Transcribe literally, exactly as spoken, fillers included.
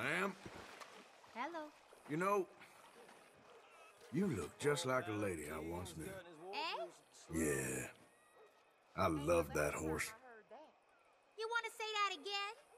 Ma'am, Hello. you know, you look just like a lady I once knew. Eh? Yeah. I love that horse. You want to say that again?